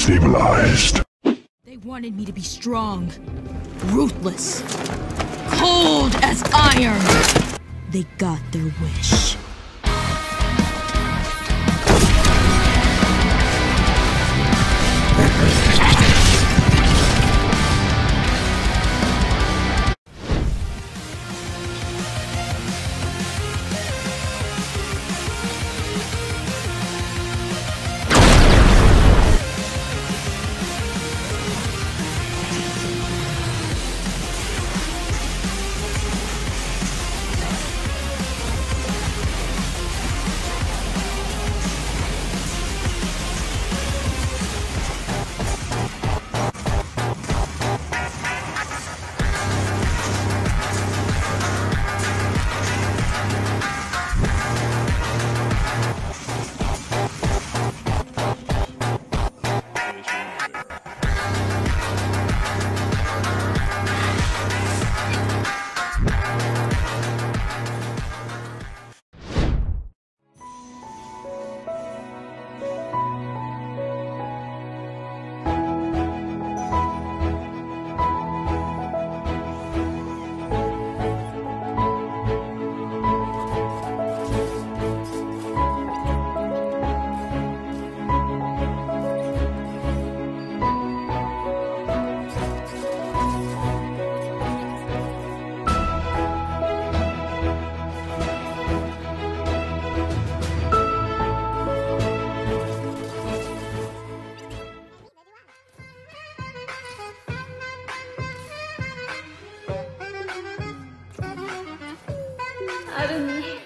stabilized. They wanted me to be strong, ruthless, cold as iron. They got their wish. 아름이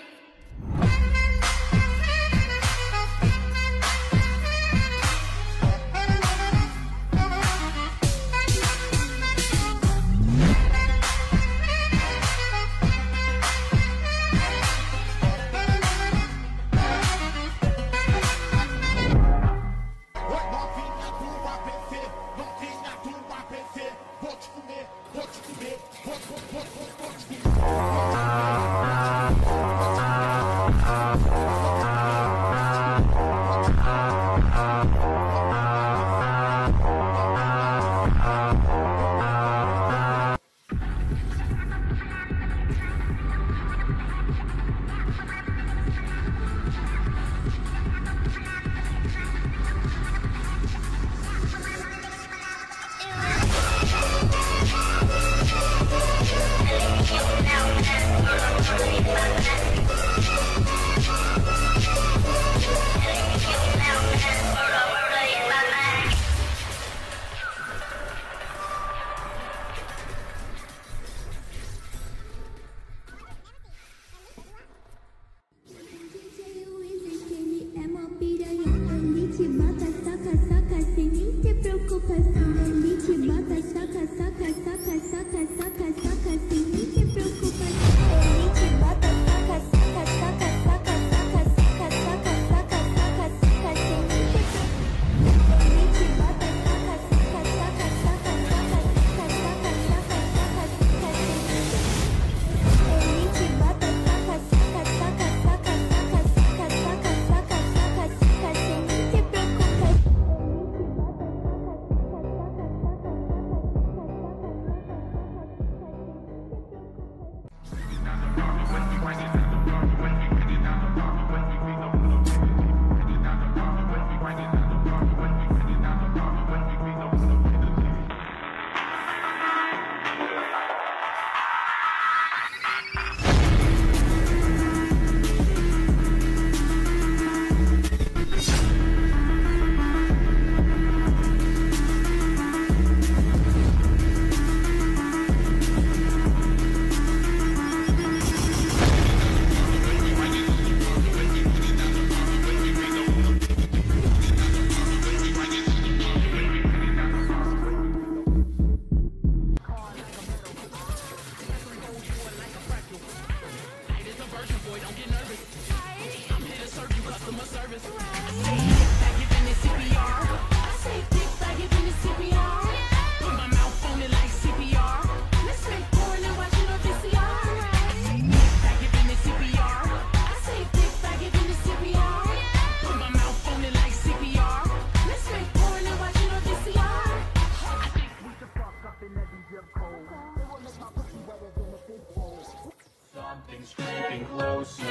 It's creeping closer.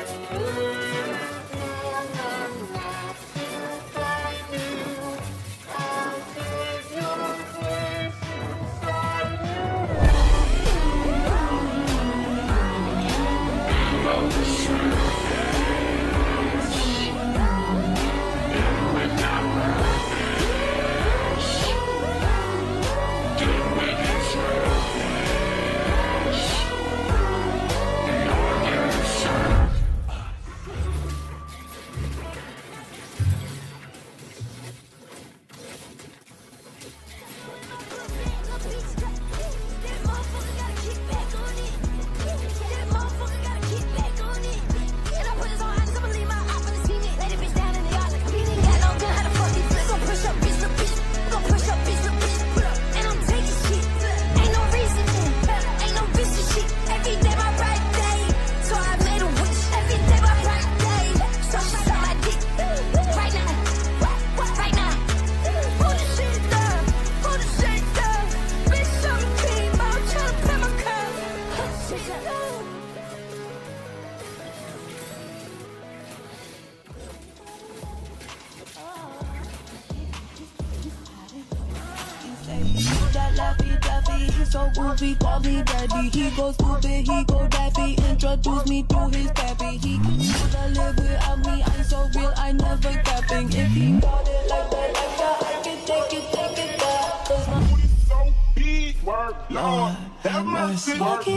So goofy, call me daddy. He go stupid, he go daffy. Introduce me to his pappy. He could live without me. I'm so real, I never capping. If he got it like that, I can take it back. Cause my booty's so big, work, Lord, have mercy.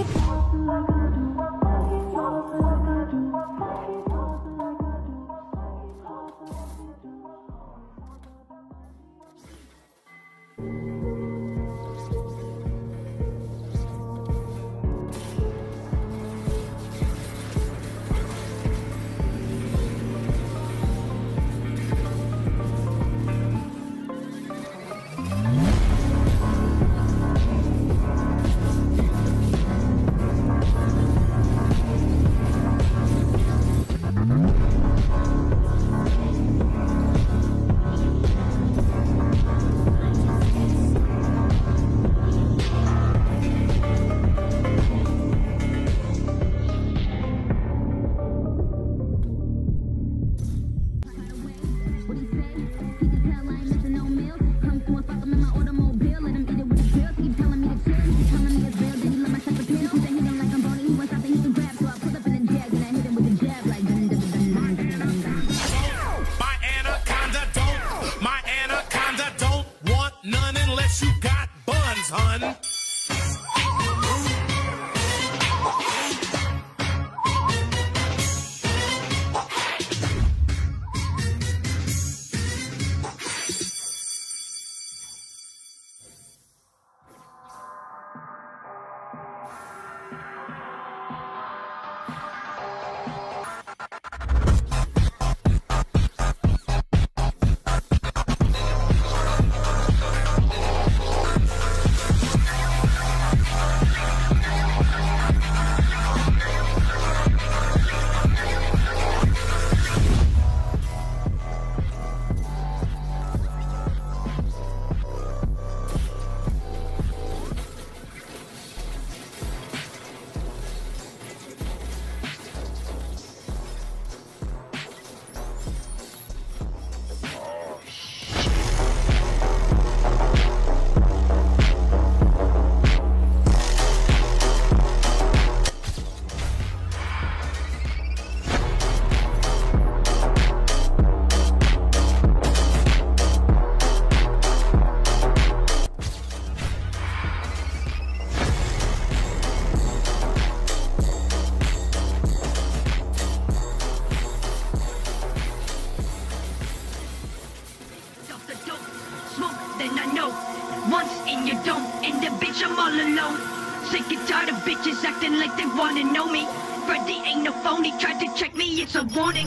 Bitches acting like they wanna know me. Freddy ain't no phony, tried to check me, it's a warning.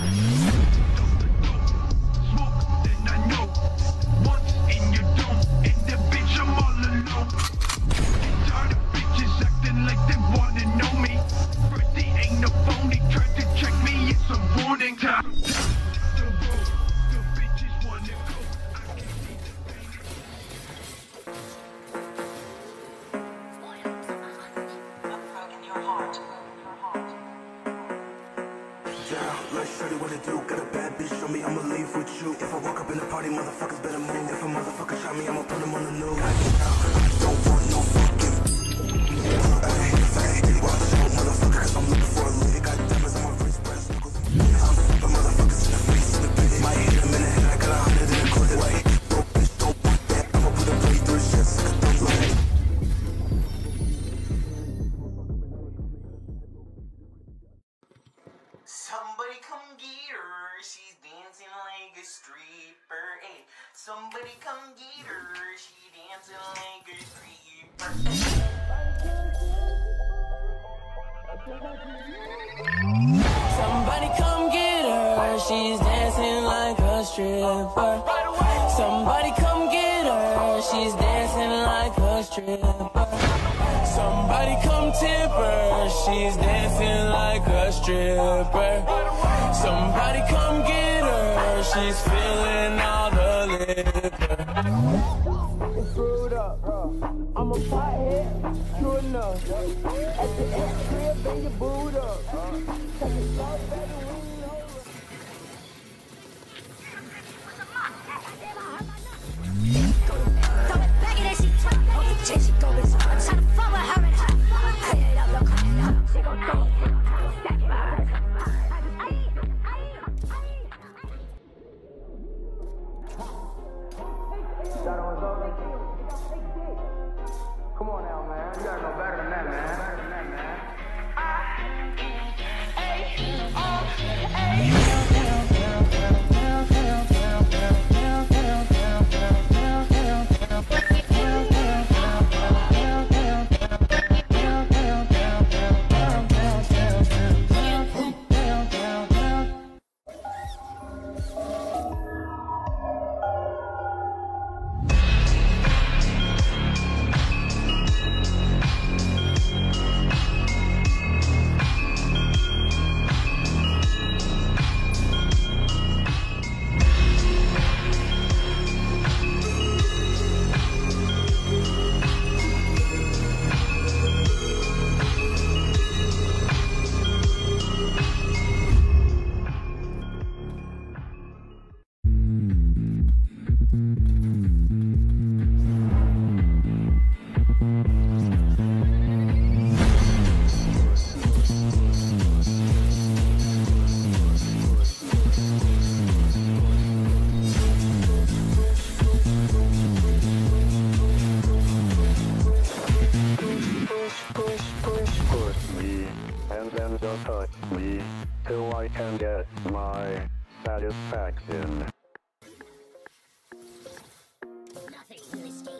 Your heart. down. Like shorty, what it do? Got a bad bitch on me, I'ma leave with you. If I walk up in the party, motherfuckers better move. If a motherfucker try me, I'ma put him on the news. I don't want no fucking. Hey, watch out, motherfucker, cause I'm looking for a lick. Got diamonds on my wrist, brass knuckles. I'm slapping motherfuckers in the face, in the pit. Might hit him in the head, I got 100 in the clip. Wait, broke bitch, don't want that. I'ma put a blade through his chest like a thumb blade. Somebody come get her, she's dancing like a stripper. Hey, somebody come get her, she dancing like a stripper. Somebody come get her, she's dancing like a stripper. Somebody come get her, she's dancing like a stripper. Somebody come tip her, she's dancing like a stripper. Somebody come get her, she's feeling all the liquor. It's screwed up, I'm a pothead, true enough. At the X-crib, bring your boot up. Take it slow, baby, we know. Come on now, man. You gotta know better than that, man. Don't touch me till I can get my satisfaction. Nothing will escape.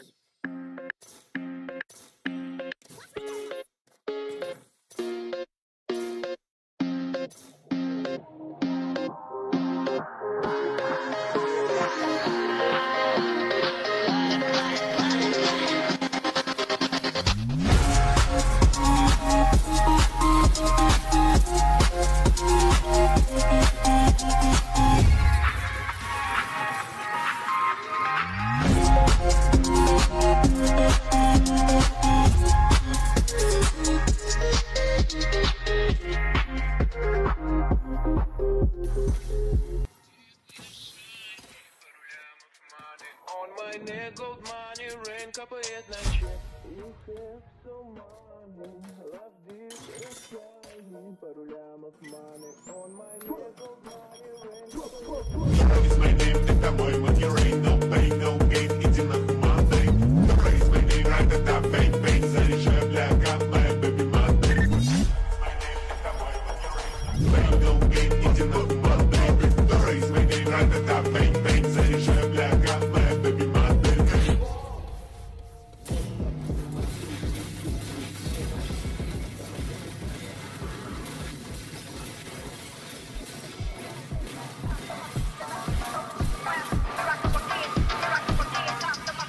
On my neck, gold money, rain, капает на чек. И всех so money, love this, пару лямов money. On my neck, gold money, rain, Raise my name, это мой money, no pain, no gain, иди нахуй, мандай. Raise my name, ра-та-та, бэнг, бэнг, заряжай, бляга, моя baby мандай. My name, это мой money, pain, no gain, иди нахуй, мандай. Raise my name, ра-та-та, бэнг, бэнг, заряжай, бляга, моя baby мандай. Rock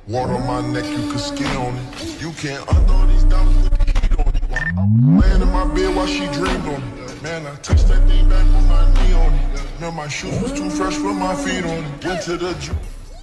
Water on my neck, you can ski on it. You can't unknow these diamonds with the heat on it. I'm laying in my bed while she dreamed on it. Man, I touched that thing back with my knee on it. Man, my shoes was too fresh with my feet on it. Went to the juice.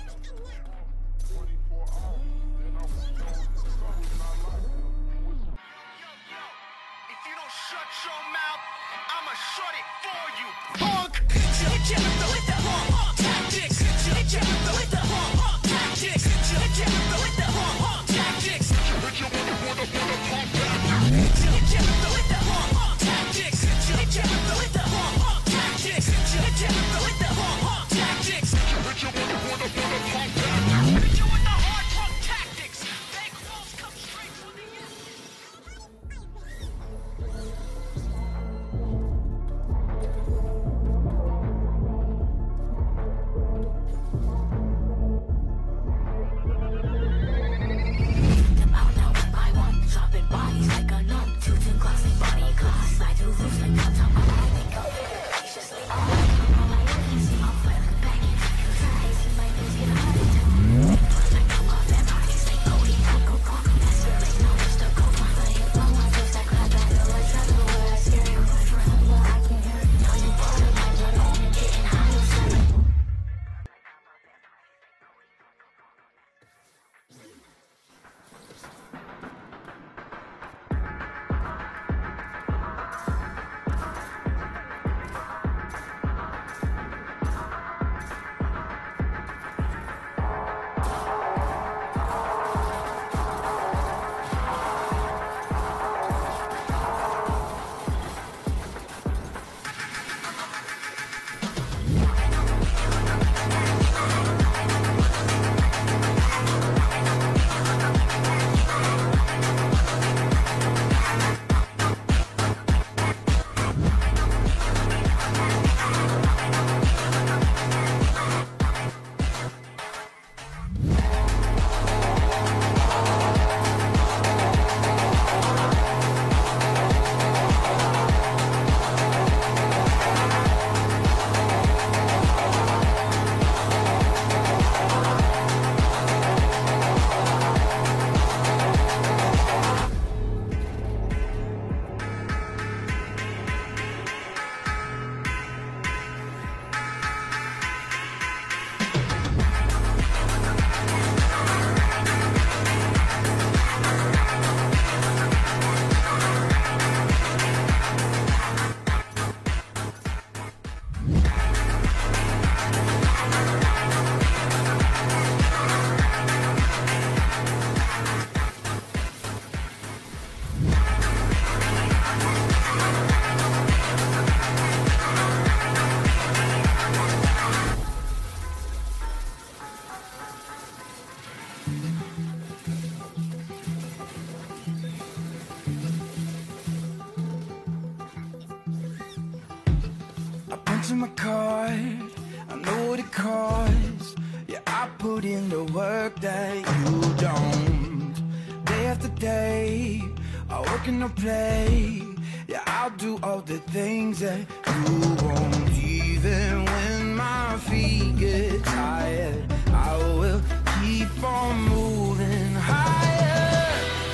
to my card, I know what it costs. Yeah, I put in the work that you don't. Day after day, I work and I play. Yeah, I'll do all the things that you won't. Even when my feet get tired, I will keep on moving higher.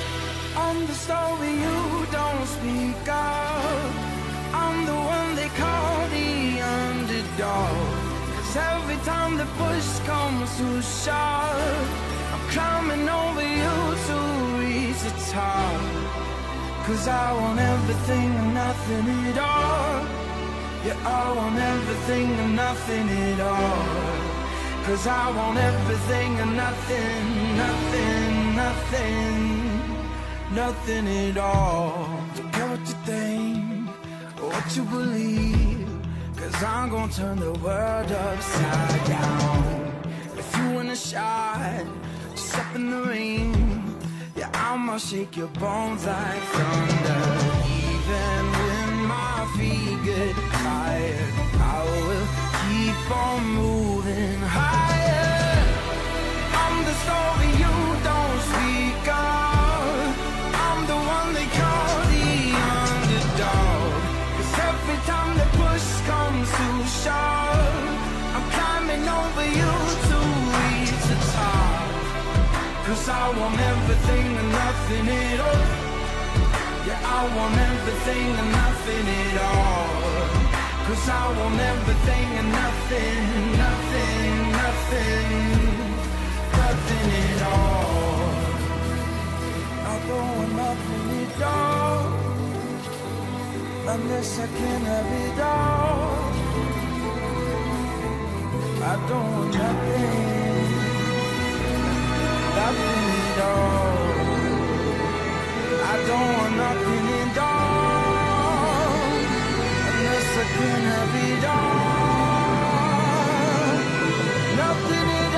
I'm the story you don't speak of. I'm the one they call the underdog. 'Cause every time the push comes to shove, I'm climbing over you to reach the top. 'Cause I want everything and nothing at all. Yeah, I want everything and nothing at all. 'Cause I want everything and nothing, nothing, nothing, nothing at all. Don't care what you think or what you believe, 'cause I'm gonna turn the world upside down. If you want a shot, just step in the ring. Yeah, I'ma shake your bones like thunder. Even when my feet get tired, I will keep on moving higher. I'm the story you don't speak of. I'm the one they call the underdog. 'Cause every time the push comes to shove, I'm climbing over you to reach the top. 'Cause I want everything and nothing at all. Yeah, I want everything and nothing at all. 'Cause I want everything and nothing, nothing, nothing, nothing at all. I don't want nothing at all, unless I can have it all. I don't want nothing, nothing at all. I don't want nothing at all, unless I can have it all. Nothing at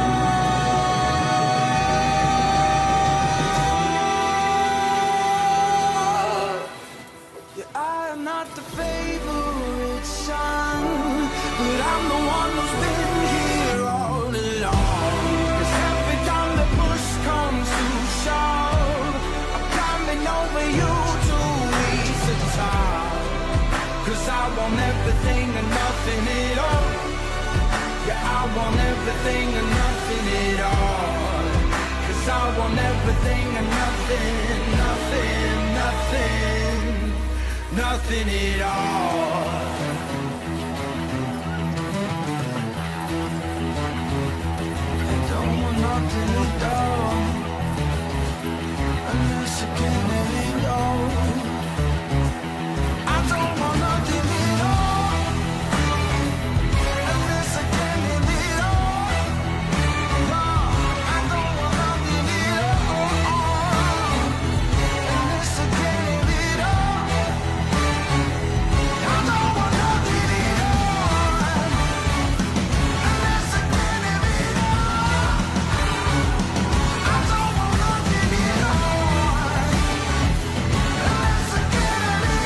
all. Yeah, I am not the favorite son, but I'm the one who's been here all along. 'Cause every time the push comes to shove, I'm climbing over you to reach the top. 'Cause I want everything and nothing at all. Yeah, I want everything and nothing at all. 'Cause I want everything and nothing, nothing, nothing, nothing at all. I don't want nothing at all, unless I can have it all. I don't want nothing at all, unless I can have it all. No, I don't want nothing at all, unless I can have it all. I don't want nothing at all, unless I can have it all. I don't want nothing at all, unless I can have it